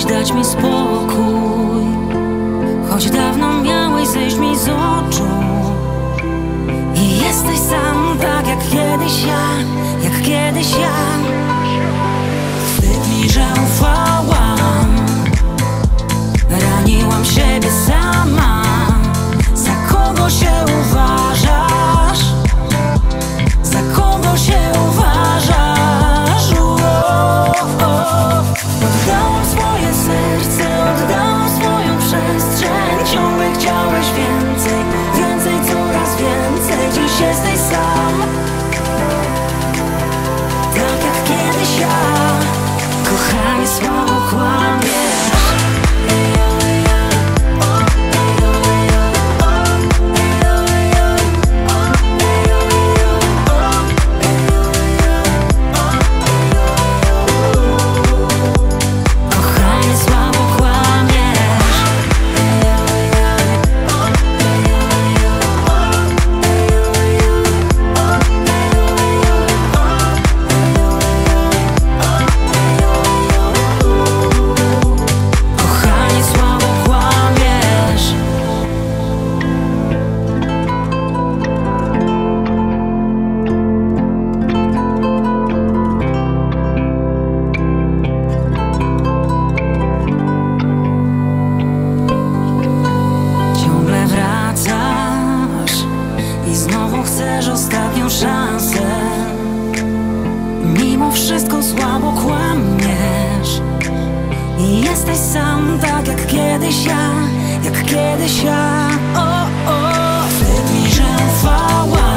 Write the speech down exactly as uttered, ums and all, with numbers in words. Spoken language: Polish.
dać mi spokój, choć dawno miałeś zejść mi z oczu. I jesteś sam tak jak kiedyś ja, jak kiedyś ja. Wstyd mi, że ufałam, raniłam siebie sama. Za kogo się uważasz? Za kogo się uważasz? Oddałam swoje serce, oddałam swoją przestrzeń. Ciągle chciałeś więcej, więcej, coraz więcej. Dziś jesteś sam, tak jak kiedyś ja. Kochanie, słabo kłamiesz. Chcesz ostatnią szansę, mimo wszystko słabo kłamiesz. I jesteś sam tak jak kiedyś ja, jak kiedyś ja. O, o. Wstyd mi, że ufałam,